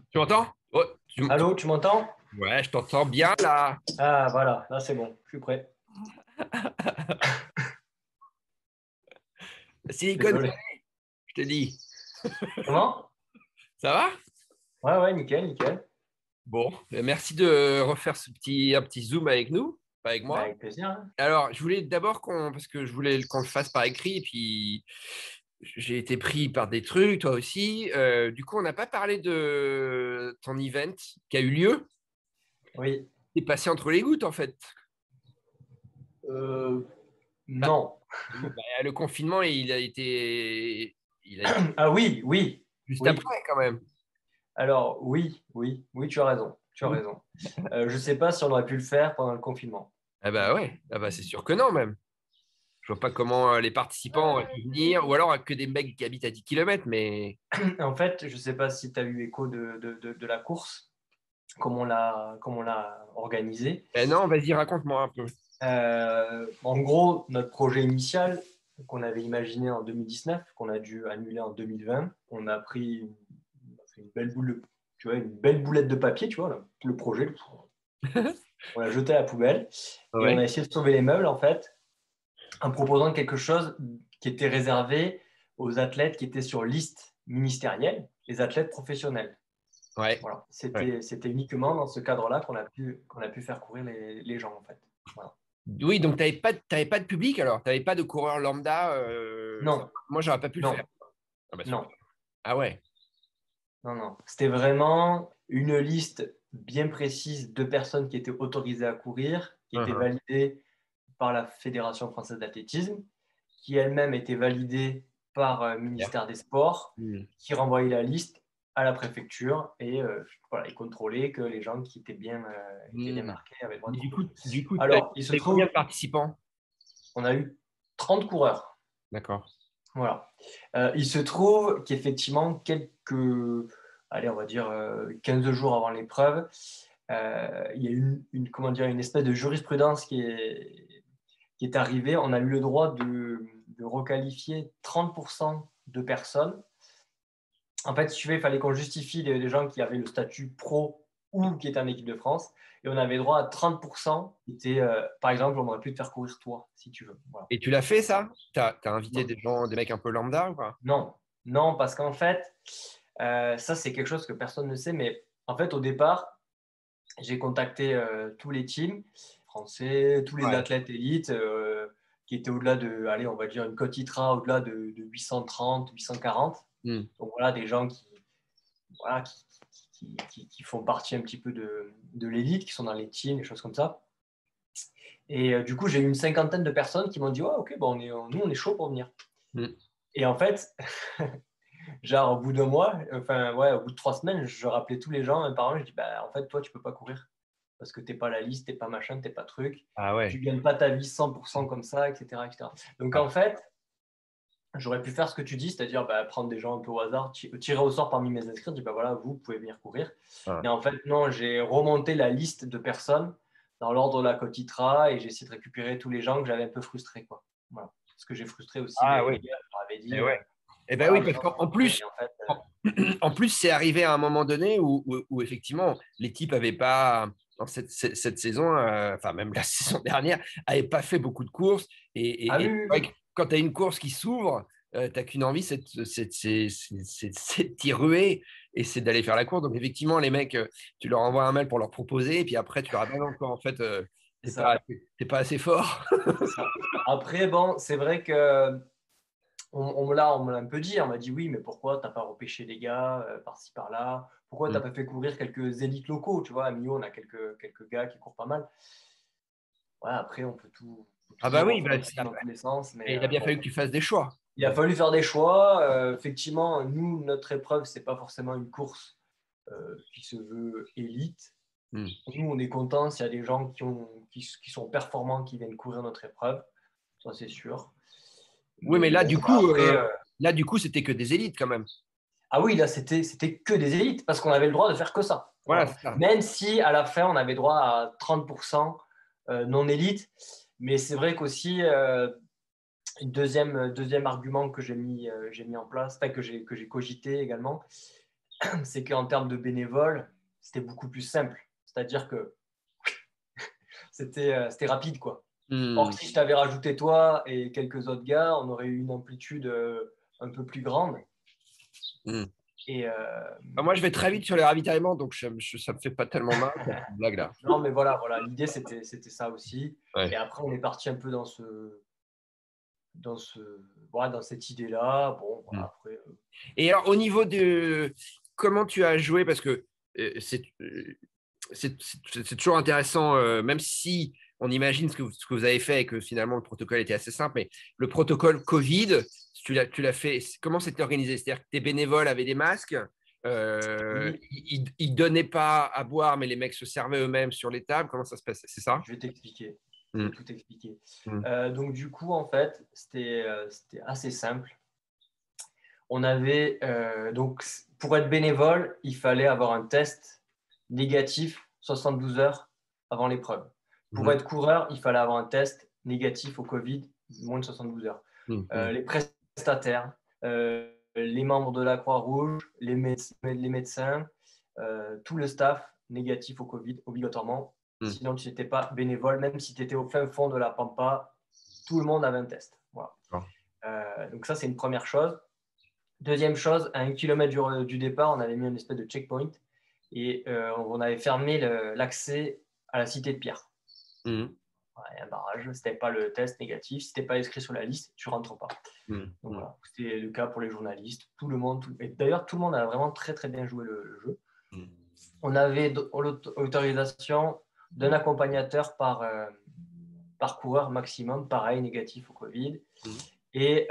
Tu m'entends? Oh, Allô, tu m'entends? Ouais, je t'entends bien là. Ah, voilà, là c'est bon, je suis prêt. Silicon, Désolé. je te dis. Comment? Ça va? Ouais, ouais, nickel, nickel. Bon, merci de refaire un petit zoom avec nous, pas avec Bah, moi. avec plaisir, hein. Alors, je voulais d'abord parce que je voulais qu'on le fasse par écrit, et puis j'ai été pris par des trucs, toi aussi. Du coup, on n'a pas parlé de ton event qui a eu lieu. Oui. C'est passé entre les gouttes, en fait. Euh, Bah, non. le confinement, il a été Ah oui, oui, juste oui. après, quand même. Alors, oui, oui, oui, tu as raison, tu as raison. Je sais pas si on aurait pu le faire pendant le confinement. Ah bah Voilà. ouais, ah bah c'est sûr que non même. Je vois pas comment les participants auraient pu venir, ou alors que des mecs qui habitent à 10 kilomètres, mais... En fait, je sais pas si tu as eu écho de la course, comme on l'a organisée. Eh non, vas-y, raconte-moi un peu. En gros, notre projet initial qu'on avait imaginé en 2019, qu'on a dû annuler en 2020, on a fait une belle tu vois, une belle boulette de papier, tu vois, le projet, on l'a jeté à la poubelle et on a Ouais, essayé de sauver les meubles en fait en proposant quelque chose qui était réservé aux athlètes qui étaient sur liste ministérielle, les athlètes professionnels. ouais, Voilà, ouais. c'était uniquement dans ce cadre-là qu'on a pu faire courir les gens en fait. Voilà. Oui, donc t'avais pas de public alors? T'avais pas de coureur lambda enfin, Non, moi, j'aurais pas pu le non, faire. Ah bah non. super. Ah ouais, Non, non. C'était vraiment une liste bien précise de personnes qui étaient autorisées à courir, qui étaient uhum. validées par la Fédération française d'athlétisme, qui elle-même était validée par le Bien. ministère des Sports, Hmm. qui renvoyait la liste à la préfecture et voilà, ils contrôlaient que les gens qui étaient bien Hmm. marqués avaient le droit de Et courir. du coup, Alors, il se t'avais combien trouve, de participants? on a eu 30 coureurs. D'accord. Voilà. Il se trouve qu'effectivement, allez, on va dire 15 jours avant l'épreuve, il y a eu comment dire, une espèce de jurisprudence qui est arrivée. On a eu le droit de requalifier 30% de personnes. En fait, si tu veux, il fallait qu'on justifie des gens qui avaient le statut pro ou qui étaient en équipe de France. Et on avait droit à 30% qui étaient, par exemple, on aurait pu te faire courir toi, si tu veux. Voilà. Et tu l'as fait ça? T'as invité Non, des gens, des mecs un peu lambda ou pas? non, non, parce qu'en fait, ça, c'est quelque chose que personne ne sait, mais en fait, au départ, j'ai contacté tous les teams français, tous les Ouais. athlètes élites qui étaient au-delà de, allez, on va dire une cote ITRA au-delà de 830, 840. Hmm. Donc voilà, des gens voilà, qui font partie un petit peu de l'élite, qui sont dans les teams, des choses comme ça. Et du coup, j'ai eu une cinquantaine de personnes qui m'ont dit, ouais, ok, bon, nous, on est chaud pour venir. Hmm. Et en fait, genre, au bout d'un mois, enfin, ouais, au bout de 3 semaines, je rappelais tous les gens, un par un, je dis, bah, en fait, toi, tu peux pas courir parce que t'es pas la liste, t'es pas machin, t'es pas truc, Ah tu ouais. gagnes pas ta vie 100% comme ça, etc., etc. Donc, en Ah, fait, j'aurais pu faire ce que tu dis, c'est-à-dire bah, prendre des gens un peu au hasard, tirer au sort parmi mes inscrits, dire, bah, voilà, vous pouvez venir courir. ah. Mais en fait, non, j'ai remonté la liste de personnes dans l'ordre de la Cotitra et j'ai essayé de récupérer tous les gens que j'avais un peu frustrés, quoi. Voilà. Parce que j'ai frustré aussi Ah les oui. gars, je leur avais Eh dit, ouais. Eh ben voilà, oui, les parce gens qu'en sont prêts. plus, Et en fait, en plus, c'est arrivé à un moment donné où effectivement, l'équipe avait pas, dans cette saison, enfin même la saison dernière, avait pas fait beaucoup de courses. ah oui, Et oui, c'est vrai oui. que quand tu as une course qui s'ouvre, tu qu'une envie, c'est de t'y ruer et c'est d'aller faire la course. Donc effectivement, les mecs, tu leur envoies un mail pour leur proposer, et puis après, tu leur dis non, quoi, en fait, C'est ça, t'es pas assez fort. c'est ça. Après, bon, c'est vrai que on me l'a un peu dit. On m'a dit oui, mais pourquoi t'as pas repêché les gars par-ci par-là? Pourquoi t'as Mm. pas fait courir quelques élites locaux? Tu vois, à Millau, on a quelques gars qui courent pas mal. Ouais, après, on peut Ah bah toujours oui, faire un petit dans tous les sens, mais il a bien bon. fallu que tu fasses des choix. Il a fallu faire des choix. Effectivement, nous, notre épreuve, c'est pas forcément une course qui se veut élite. Mm. Nous, on est content s'il y a des gens qui sont performants qui viennent courir notre épreuve. Ça, c'est sûr. Oui, Mais mais bon, après, là, du coup, c'était que des élites quand même. ah oui, là, c'était que des élites parce qu'on avait le droit de faire que ça. Voilà, Voilà. c'est ça. Même si à la fin, on avait droit à 30% non élite. Mais c'est vrai qu'aussi, deuxième argument que j'ai mis en place, enfin, que j'ai cogité également, c'est qu'en termes de bénévoles, c'était beaucoup plus simple. C'est-à-dire que c'était rapide, quoi. Or, Hmm. si je t'avais rajouté toi et quelques autres gars, on aurait eu une amplitude un peu plus grande. Hmm. Et, Moi, je vais très vite sur les ravitaillements, donc ça me fait pas tellement mal, cette blague là. non, mais voilà, l'idée, c'était ça aussi. Ouais. Et après, on est parti un peu voilà, dans cette idée-là. Bon, voilà, Hmm. après, Et alors, au niveau de comment tu as joué, parce que c'est toujours intéressant, même si on imagine ce que vous avez fait et que finalement le protocole était assez simple, mais le protocole Covid, tu l'as fait, comment c'était organisé? C'est-à-dire que tes bénévoles avaient des masques, oui, ils ne donnaient pas à boire, mais les mecs se servaient eux-mêmes sur les tables, comment ça se passait? C'est ça? je vais t'expliquer. Je vais Mm, tout expliquer. mm, Donc, du coup, en fait, c'était assez simple. On avait, donc, pour être bénévole, il fallait avoir un test négatif 72 heures avant l'épreuve. Pour mhm, être coureur, il fallait avoir un test négatif au Covid moins de 72 heures. mm, mm, Les prestataires, les membres de la Croix-Rouge, les médecins, tout le staff négatif au Covid obligatoirement. mm. Sinon, tu n'étais pas bénévole, même si tu étais au fin fond de la Pampa, tout le monde avait un test. Voilà. D'accord. Donc ça, c'est une première chose. Deuxième chose, à 1 kilomètre du départ, on avait mis une espèce de checkpoint et on avait fermé l'accès à la cité de Pierre. Mm, Ouais, un barrage, c'était pas le test négatif, si t'es pas inscrit sur la liste, tu rentres pas. mm, Donc mm, voilà, c'était le cas pour les journalistes, tout le monde. Et d'ailleurs, tout le monde a vraiment très très bien joué le jeu. mm. On avait l'autorisation d'un accompagnateur par coureur maximum, pareil, négatif au Covid. Mm. Et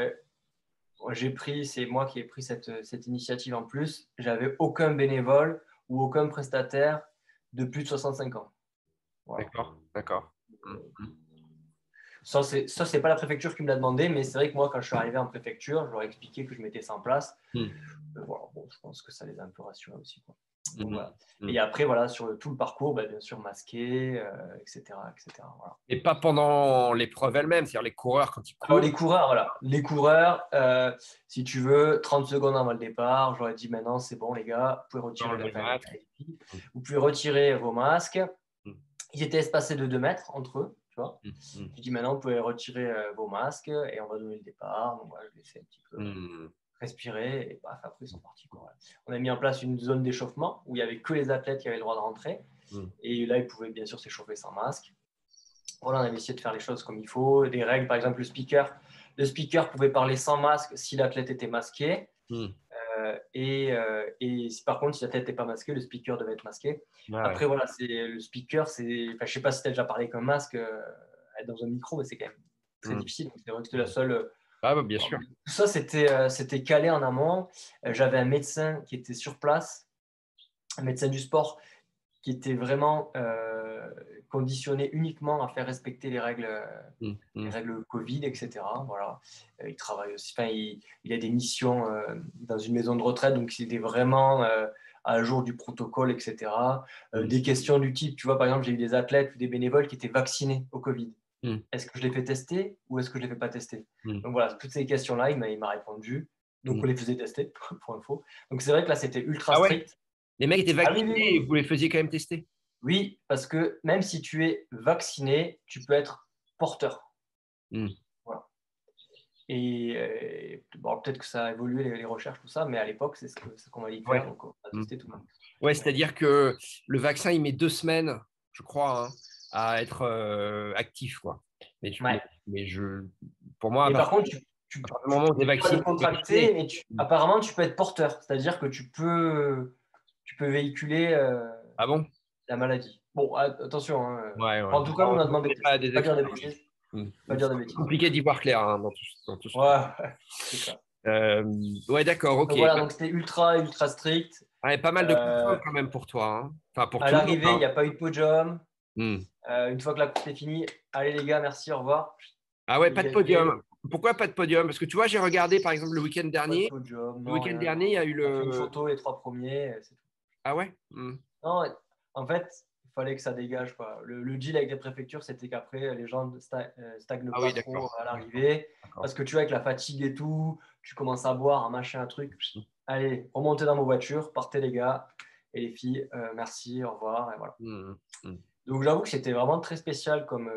c'est moi qui ai pris cette initiative en plus. J'avais aucun bénévole ou aucun prestataire de plus de 65 ans. Voilà. D'accord, d'accord. Mm, mm, Ça, c'est pas la préfecture qui me l'a demandé, mais c'est vrai que moi, quand je suis arrivé en préfecture, je leur ai expliqué que je mettais ça en place. mm, Voilà, bon, je pense que ça les a un peu rassurés aussi, quoi. Donc, mm, voilà. mm. Et après, voilà, sur tout le parcours, bien sûr, masqué, etc., etc. Voilà. Et pas pendant l'épreuve elle-même, c'est-à-dire les coureurs quand ils Alors, courent. les coureurs, voilà. Les coureurs, si tu veux, 30 secondes avant le départ, j'aurais dit maintenant, c'est bon, les gars, vous pouvez retirer, Enlever le masque. vous pouvez retirer vos masques. Mm, Ils étaient espacés de 2 mètres entre eux, tu vois. mm, mm, Je dis maintenant, vous pouvez retirer vos masques et on va donner le départ. Donc voilà, je les fais un petit peu mm, respirer et paf, après ils sont partis, quoi. On a mis en place une zone d'échauffement où il n'y avait que les athlètes qui avaient le droit de rentrer. mm, Et là, ils pouvaient bien sûr s'échauffer sans masque. Voilà, on avait essayé de faire les choses comme il faut. Des règles, par exemple, le speaker pouvait parler sans masque si l'athlète était masqué. mm. Et si, par contre, si l'athlète n'était pas masqué, le speaker devait être masqué. Ah ouais. Après, voilà, le speaker, enfin, je ne sais pas si tu as déjà parlé avec un masque dans un micro, mais c'est quand même très Mm, difficile. Donc, c'est vrai que c'était la seule. ah bah, bien sûr. Tout ça, c'était calé en amont. J'avais un médecin qui était sur place, un médecin du sport, qui était vraiment conditionné uniquement à faire respecter Mm, les mm, règles Covid, etc. Voilà. Il travaille aussi, enfin, il a des missions dans une maison de retraite, donc c'était vraiment à jour du protocole, etc. mm, Des questions du type, tu vois, par exemple, j'ai eu des athlètes ou des bénévoles qui étaient vaccinés au Covid. mm, Est-ce que je les fais tester ou est-ce que je les fais pas tester? mm, Donc voilà, toutes ces questions-là, il m'a répondu. Donc mm. on les faisait tester, pour info. Donc c'est vrai que là, c'était ultra Ah ouais? strict. Les mecs étaient Ah oui, oui, vaccinés et oui. vous les faisiez quand même tester? Oui, parce que même si tu es vacciné, tu peux être porteur. Mm, Voilà. Et bon, peut-être que ça a évolué les recherches, tout ça, mais à l'époque, c'est ce qu'on allait faire. ouais. Donc, on a Mm. testé tout le monde. Ouais, c'est-à-dire que le vaccin, il met 2 semaines, je crois, hein, à être actif, quoi. Mais, Ouais. pour moi, Mais par contre, à partir du moment où tu es pas le vacciné, tu es contracter, vacciné. mais apparemment, tu peux être porteur. C'est-à-dire que tu peux véhiculer Ah bon? la maladie. Bon, attention, hein. Ouais, ouais. Enfin, en tout cas, nous, on a On demandé n'est de pas tester. des Pas dire de experts. bêtises. Mm. Pas dire de C'est bêtises. compliqué d'y voir clair, hein, dans tout ce Ouais, c'est ça. Euh, ouais, d'accord, ok. Donc voilà, donc c'était ultra, ultra strict. Ouais, pas mal de Euh, contraintes quand même pour toi, hein. Enfin, pour à tout le monde, l'arrivée, il hein. n'y a pas eu de podium. Hmm. Une fois que la course est finie, allez les gars, merci, au revoir. Ah ouais, pas de Dégagez. podium. Pourquoi pas de podium? Parce que tu vois, j'ai regardé par exemple le week-end Pas de dernier. podium, Le non, week-end rien. dernier, il y a eu On a fait une le. photo, les 3 premiers, c'est tout. Ah ouais? Hmm. Non, en fait, il fallait que ça dégage, quoi. Le deal avec les préfectures, c'était qu'après, les gens stagnent Ah pas oui, trop d'accord. à D'accord. l'arrivée. D'accord. Parce que tu vois, avec la fatigue et tout, tu commences à boire un machin, un truc. allez, remontez dans vos voitures, partez les gars et les filles, merci, au revoir, et voilà. Donc j'avoue que c'était vraiment très spécial comme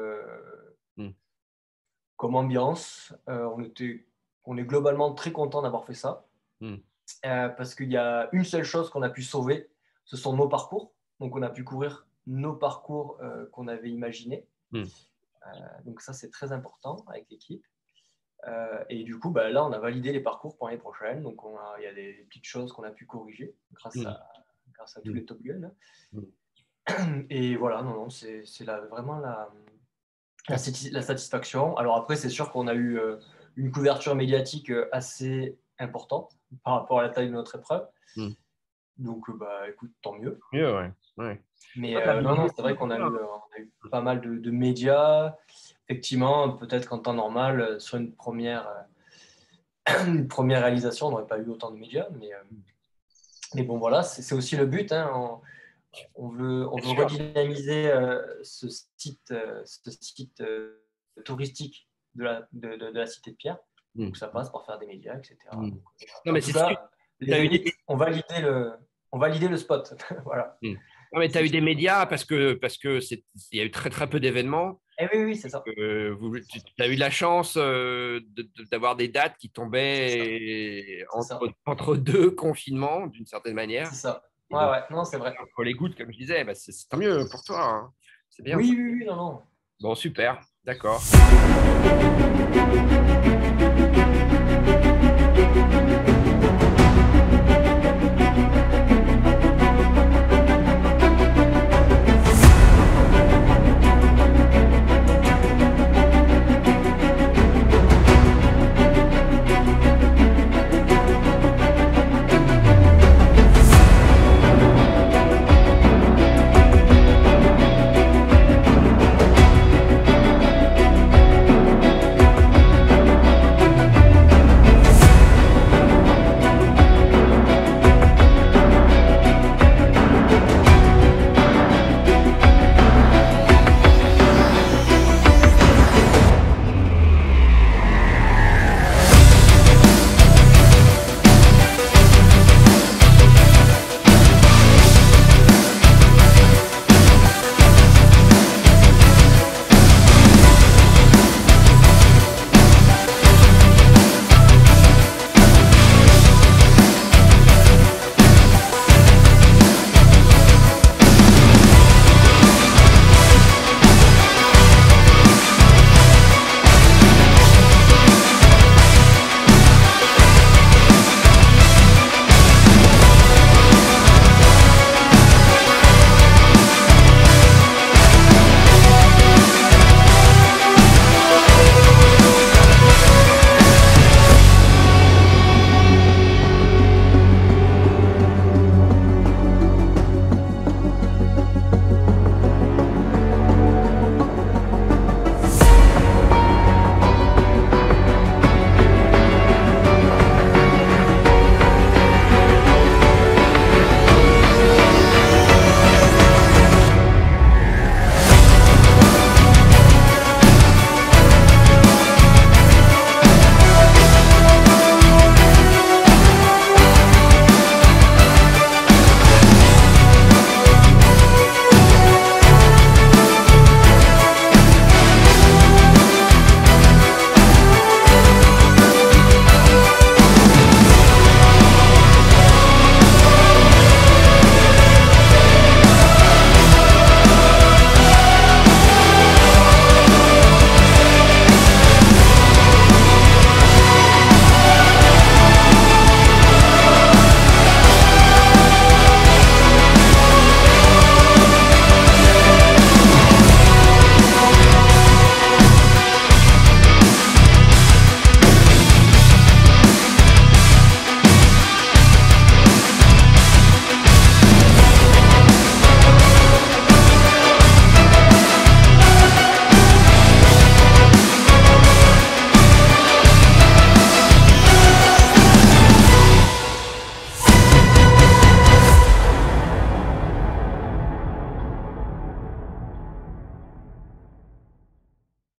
ambiance. On est globalement très content d'avoir fait ça. Parce qu'il y a une seule chose qu'on a pu sauver, ce sont nos parcours. Donc on a pu courir nos parcours qu'on avait imaginés. Donc ça, c'est très important avec l'équipe. Et du coup, là, on a validé les parcours pour l'année prochaine. Donc il y a des petites choses qu'on a pu corriger grâce à tous les Top Gun. Et voilà, non, c'est vraiment la satisfaction. Alors après, c'est sûr qu'on a eu une couverture médiatique assez importante par rapport à la taille de notre épreuve. Donc, écoute, tant mieux. Ouais. Mais non, c'est vrai qu'on a eu pas mal de médias. Effectivement, peut-être qu'en temps normal, sur une première réalisation, on n'aurait pas eu autant de médias. Mais bon, voilà, c'est aussi le but. Hein. On veut redynamiser ce site touristique de la Cité de Pierre. Donc, ça passe par faire des médias, etc. Donc, non, mais on validait le spot. Voilà. Non, mais tu as eu des médias parce que il y a eu très, très peu d'événements. Oui, c'est ça. Tu as eu la chance d'avoir des dates qui tombaient entre deux confinements, d'une certaine manière. C'est ça. Ouais, non, c'est vrai. Pour les gouttes, comme je disais, c'est tant mieux pour toi. Hein. C'est bien. Oui, non. Bon, super. D'accord.